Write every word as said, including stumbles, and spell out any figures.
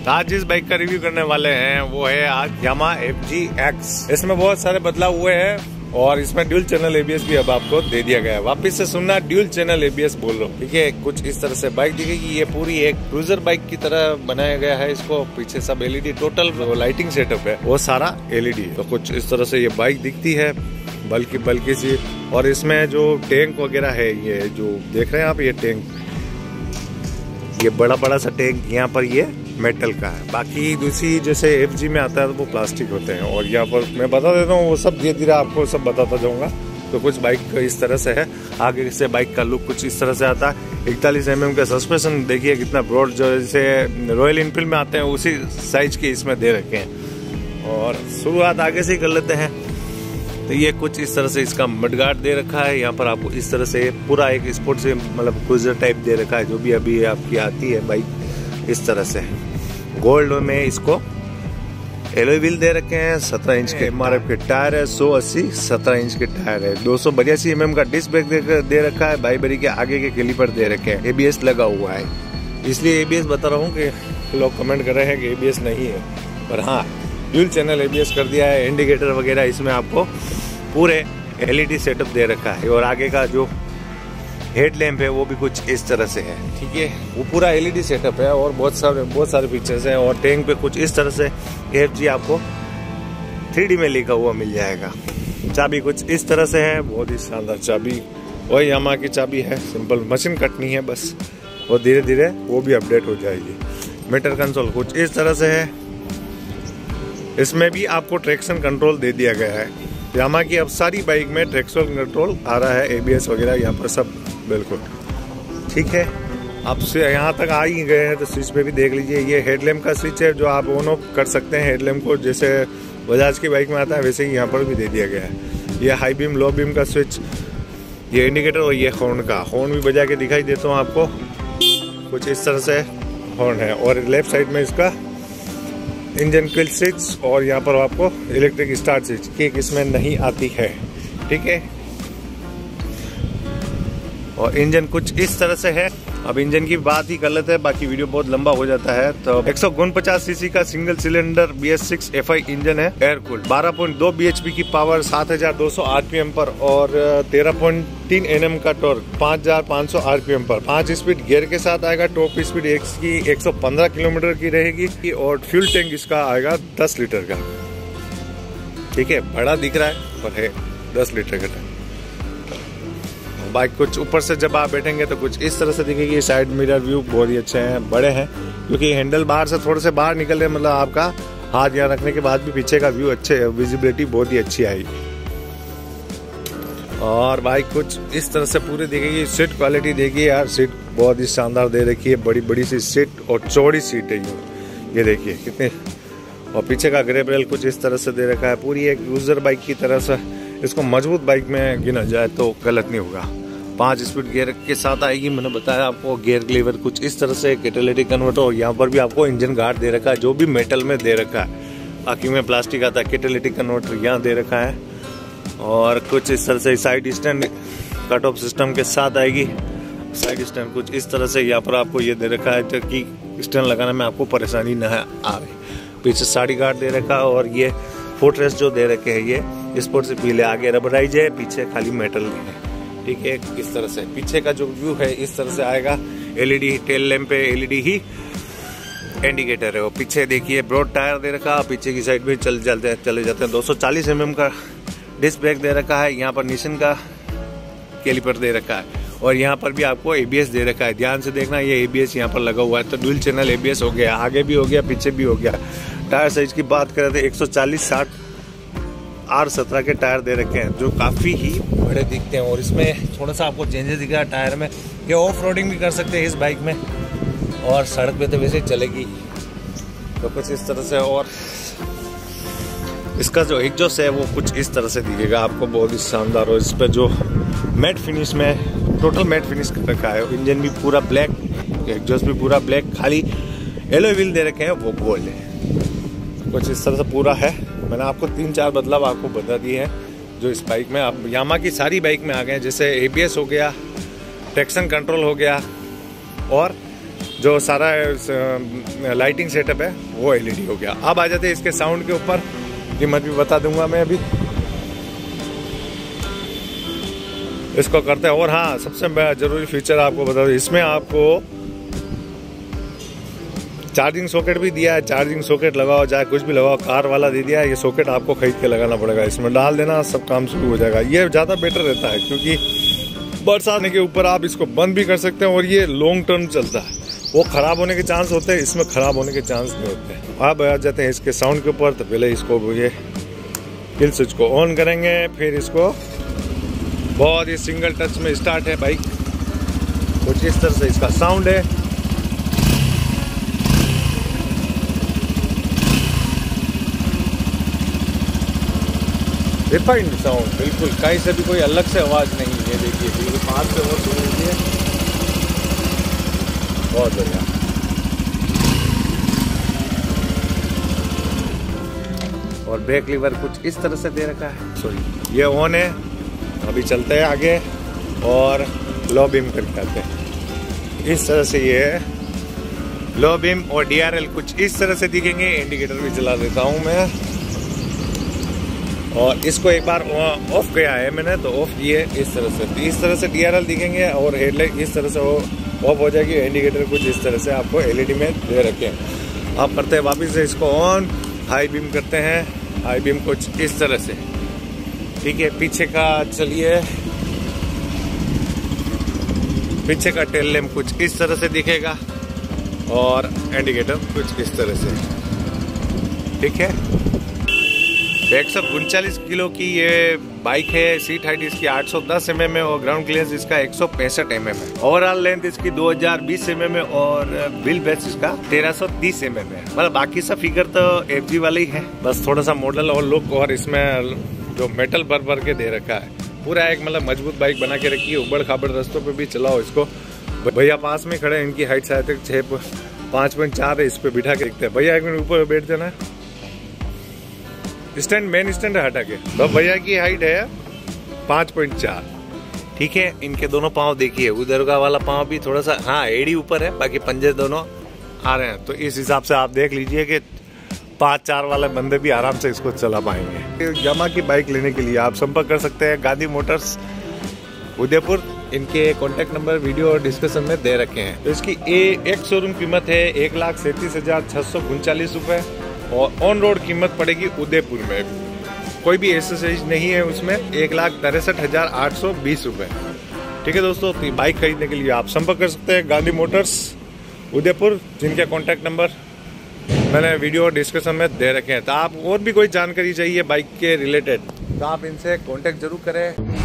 आज जिस बाइक का रिव्यू करने वाले हैं वो है आज यामा एफ जी एक्स। इसमें बहुत सारे बदलाव हुए हैं और इसमें ड्यूल चैनल एबीएस भी अब आपको दे दिया गया है। वापिस से सुनना, ड्यूल चैनल एबीएस बोल रहा हूँ, ठीक है। कुछ इस तरह से बाइक दिखेगी, ये पूरी एक क्रूजर बाइक की तरह बनाया गया है इसको। पीछे सब एलईडी, टोटल लाइटिंग सेटअप है वो सारा एलईडी। तो कुछ इस तरह से ये बाइक दिखती है, बल्कि बल्कि सी। और इसमें जो टैंक वगैरह है, ये जो देख रहे हैं आप, ये टैंक, ये बड़ा बड़ा सा टैंक यहाँ पर ये मेटल का है। बाकी दूसरी जैसे एफजी में आता है तो वो प्लास्टिक होते हैं। और यहाँ पर मैं बता देता हूँ, वो सब धीरे धीरे आपको सब बताता जाऊंगा। तो कुछ बाइक इस तरह से है, आगे से बाइक का लुक कुछ इस तरह से आता है। इकतालीस एम एम का सस्पेंशन देखिए कितना ब्रॉड, जो जैसे रॉयल इनफील्ड में आते हैं उसी साइज के इसमें दे रखे हैं। और शुरुआत आगे से ही कर लेते हैं। तो ये कुछ इस तरह से इसका मडगार्ड दे रखा है। यहाँ पर आपको इस तरह से पूरा एक स्पोर्ट से मतलब क्रूजर टाइप दे रखा है, जो भी अभी आपकी आती है बाइक इस तरह से। गोल्ड में इसको एलॉय व्हील दे रखे हैं, सत्रह इंच के एमआरएफ के टायर है, सौ अस्सी सत्रह इंच के टायर है, दो सौ बयासी एम एम का डिस्क ब्रेक दे, दे रखा है। बाईबरी के आगे के कैलिपर दे रखे हैं। एबीएस लगा हुआ है, इसलिए एबीएस बता रहा हूँ कि लोग कमेंट कर रहे हैं कि एबीएस नहीं है, पर हाँ ड्यूल चैनल एबीएस कर दिया है। इंडिकेटर वगैरह इसमें आपको पूरे एलईडी सेटअप दे रखा है। और आगे का जो हेडलैम्प है वो भी कुछ इस तरह से है, ठीक है। वो पूरा एलईडी सेटअप है और बहुत सारे बहुत सारे फीचर्स हैं। और टैंक पे कुछ इस तरह से एफजी आपको थ्री डी में लिखा हुआ मिल जाएगा। चाबी कुछ इस तरह से है, बहुत ही शानदार चाबी, वही यामा की चाबी है। सिंपल मशीन कटनी है बस, और धीरे धीरे वो भी अपडेट हो जाएगी। मीटर कंसोल कुछ इस तरह से है। इसमें भी आपको ट्रैक्शन कंट्रोल दे दिया गया है। यामा की अब सारी बाइक में ट्रैक्शन कंट्रोल आ रहा है, एबीएस वगैरह यहाँ पर सब बिल्कुल ठीक है। आप से यहाँ तक आ ही गए हैं तो स्विच पे भी देख लीजिए। ये हेडलैम्प का स्विच है जो आप ऑन ऑफ कर सकते हैं हेडलैम्प को, जैसे बजाज की बाइक में आता है वैसे ही यहाँ पर भी दे दिया गया है। ये हाई बीम लो बीम का स्विच, ये इंडिकेटर और ये हॉर्न का, हॉर्न भी बजा के दिखाई देता हूँ आपको। कुछ इस तरह से हॉर्न है। और लेफ्ट साइड में इसका इंजन किल स्विच, और यहाँ पर आपको इलेक्ट्रिक स्टार्ट स्विच, किक इसमें नहीं आती है, ठीक है। और इंजन कुछ इस तरह से है। अब इंजन की बात ही कर लेते हैं, बाकी वीडियो बहुत लंबा हो जाता है। तो एक सौ उनपचास सीसी का single cylinder B S six F I engine है, एयर कूल्ड, बारह पॉइंट दो बीएचपी की पावर, सात हजार दो सौ आरपीएम पर, और तेरह पॉइंट तीन एनएम का टॉर्क, पाँच हजार पाँच सौ आरपीएम पर। पांच स्पीड गियर के साथ आएगा। टॉप स्पीड इसकी एक सौ पंद्रह किलोमीटर की रहेगी। और फ्यूल टैंक इसका आएगा दस लीटर का, ठीक है। बड़ा दिख रहा है पर है दस लीटर का टैंक। बाइक कुछ ऊपर से जब आप बैठेंगे तो कुछ इस तरह से दिखेगी। साइड मिरर व्यू बहुत ही अच्छे हैं, बड़े हैं, क्योंकि हैंडल बाहर से थोड़े से बाहर निकल रहे, मतलब आपका हाथ यहाँ रखने के बाद भी पीछे का व्यू अच्छे, विजिबिलिटी बहुत ही अच्छी आएगी। और बाइक कुछ इस तरह से पूरी दिखेगी। सीट क्वालिटी देखिए यार, सीट बहुत ही शानदार दे रखी है, बड़ी बड़ी सी सीट और चौड़ी सीट है ये देखिए कितने। और पीछे का ग्रेब रेल कुछ इस तरह से दे रखा है। पूरी एक यूजर बाइक की तरह से इसको मजबूत बाइक में गिना जाए तो गलत नहीं होगा। पांच स्पीड गियर के साथ आएगी, मैंने बताया आपको। गियर लीवर कुछ इस तरह से, कैटालिटिक कन्वर्टर, और यहाँ पर भी आपको इंजन गार्ड दे रखा है, जो भी मेटल में दे रखा है। बाकी में प्लास्टिक आता है। कैटालिटिक कन्वर्टर यहाँ दे रखा है। और कुछ इस तरह से side stand cut off system के साथ आएगी। साइड स्टैंड कुछ इस तरह से यहाँ पर आपको ये दे रखा है, ताकि स्टैंड लगाने में आपको परेशानी न आए। पीछे साड़ी गार्ड दे रखा है। और ये फुट रेस्ट जो दे रखे हैं ये स्पोर्ट से पीले, आगे रबराइज है, पीछे खाली मेटल है, ठीक है। इस तरह से पीछे का जो व्यू है इस तरह से आएगा। एलईडी टेल लैंप पे एलईडी ही इंडिकेटर है। और पीछे देखिए ब्रॉड टायर दे रखा है, पीछे की साइड में चल चलते चले जाते हैं। दो सौ चालीस एम एम का डिस्क ब्रेक दे रखा है। यहाँ पर निशन का कैलिपर दे रखा है। और यहाँ पर भी आपको एबीएस दे रखा है। ध्यान से देखना, ये एबीएस यहाँ पर लगा हुआ है। तो ड्यूल चैनल एबीएस हो गया, आगे भी हो गया, पीछे भी हो गया। टायर साइज की बात करें तो एक सौ चालीस साठ आर सत्रह के टायर दे रखे हैं, जो काफी ही बड़े दिखते हैं। और इसमें थोड़ा सा आपको चेंजेस दिख रहा है टायर में। ये ऑफ रोडिंग भी कर सकते हैं इस बाइक में, और सड़क पे तो वैसे ही चलेगी। तो कुछ इस तरह से। और इसका जो एग्जॉस्ट है वो कुछ इस तरह से दिखेगा आपको, बहुत ही शानदार। और इस पर जो मैट फिनिश में, टोटल मैट फिनिश कर रखा है। इंजन भी पूरा ब्लैक, एग्जॉस्ट भी पूरा ब्लैक, खाली एलॉय व्हील दे रखे हैं वो गोल्ड है। कुछ इस तरह से पूरा है। मैंने आपको तीन चार बदलाव आपको बता दिए हैं जो इस बाइक में आप यामा की सारी बाइक में आ गए हैं। जैसे एबीएस हो गया, ट्रैक्शन कंट्रोल हो गया, और जो सारा लाइटिंग सेटअप है वो एलईडी हो गया। अब आ जाते हैं इसके साउंड के ऊपर, कीमत भी बता दूंगा मैं अभी। इसको करते हैं। और हाँ, सबसे जरूरी फीचर आपको बता दूं, इसमें आपको चार्जिंग सॉकेट भी दिया है। चार्जिंग सॉकेट लगाओ चाहे कुछ भी लगाओ, कार वाला दे दिया है। ये सॉकेट आपको खरीद के लगाना पड़ेगा, इसमें डाल देना, सब काम शुरू हो जाएगा। ये ज़्यादा बेटर रहता है क्योंकि बरसात के ऊपर आप इसको बंद भी कर सकते हैं और ये लॉन्ग टर्म चलता है। वो खराब होने के चांस होते हैं, इसमें खराब होने के चांस नहीं होते। अब आ जाते हैं इसके साउंड के ऊपर। तो पहले इसको ये किल स्विच को ऑन करेंगे, फिर इसको बहुत ही सिंगल टच में स्टार्ट है बाइक। कुछ इस तरह से इसका साउंड है। रिफाइंड साउंड, बिल्कुल कहीं से भी कोई अलग से आवाज नहीं है। देखिए बिल्कुल पास से और सुन लीजिए, बहुत बढ़िया। और ब्रेक लीवर कुछ इस तरह से दे रखा है। सॉरी, ये ऑन है। अभी चलते हैं आगे और लो बीम करके आते हैं। इस तरह से ये है लो बीम और डीआरएल कुछ इस तरह से दिखेंगे। इंडिकेटर भी चला देता हूँ मैं। और इसको एक बार ऑफ किया है मैंने, तो ऑफ किए इस तरह से, तो इस तरह से डीआरएल दिखेंगे और हेडलाइट इस तरह से वो ऑफ हो जाएगी। इंडिकेटर कुछ इस तरह से आपको एलईडी में दे रखे हैं। आप करते हैं वापस से इसको ऑन, हाई बीम करते हैं। हाई बीम कुछ इस तरह से, ठीक है। पीछे का चलिए, पीछे का टेल लैम्प कुछ इस तरह से दिखेगा और इंडिकेटर कुछ इस तरह से, ठीक है। एक सौ उनचालीस किलो की ये बाइक है। सीट हाइट इसकी आठ सौ दस एम एम है और ग्राउंड क्लियरेंस इसका एक सौ पैंसठ एम एम है। ओवरऑल लेंथ इसकी दो हज़ार बीस एम एम है और व्हील बेस इसका तेरह सौ तीस एम एम है। मतलब बाकी सब फिगर तो एफजी वाला ही है, बस थोड़ा सा मॉडल और लुक और इसमें जो मेटल भर भर के दे रखा है। पूरा एक मतलब मजबूत बाइक बना के रखी है। उबड़ खाबड़ रास्तों पे भी चलाओ इसको। भैया पास में खड़े, इनकी हाइट शायद छः पाँच पॉइंट चार है। इस पे बिठा के रखते हैं। भैया एक मिनट ऊपर बैठ जाना, स्टैंड मेन स्टैंड हटा के। तो भैया की हाइट है पाँच पॉइंट चार, ठीक है। इनके दोनों पाँव देखिए, उधर का वाला पाँव भी थोड़ा सा, हाँ एड़ी ऊपर है, बाकी पंजे दोनों आ रहे हैं। तो इस हिसाब से आप देख लीजिए कि पाँच चार वाले बंदे भी आराम से इसको चला पाएंगे। यामा की बाइक लेने के लिए आप संपर्क कर सकते हैं गांधी मोटर्स उदयपुर। इनके कॉन्टैक्ट नंबर वीडियो और डिस्क्रिप्शन में दे रखे हैं। तो इसकी ए एक शोरूम कीमत है एक लाख सैंतीस हजार छह सौ उनचालीस रुपए और ऑन रोड कीमत पड़ेगी उदयपुर में, कोई भी एक्सेसरीज नहीं है उसमें, एक लाख तिरसठ हजार आठ सौ बीस रुपए, ठीक है दोस्तों। तो बाइक खरीदने के लिए आप संपर्क कर सकते हैं गांधी मोटर्स उदयपुर, जिनके कॉन्टैक्ट नंबर मैंने वीडियो डिस्क्रिप्शन में दे रखे हैं। तो आप और भी कोई जानकारी चाहिए बाइक के रिलेटेड तो आप इनसे कॉन्टैक्ट जरूर करें।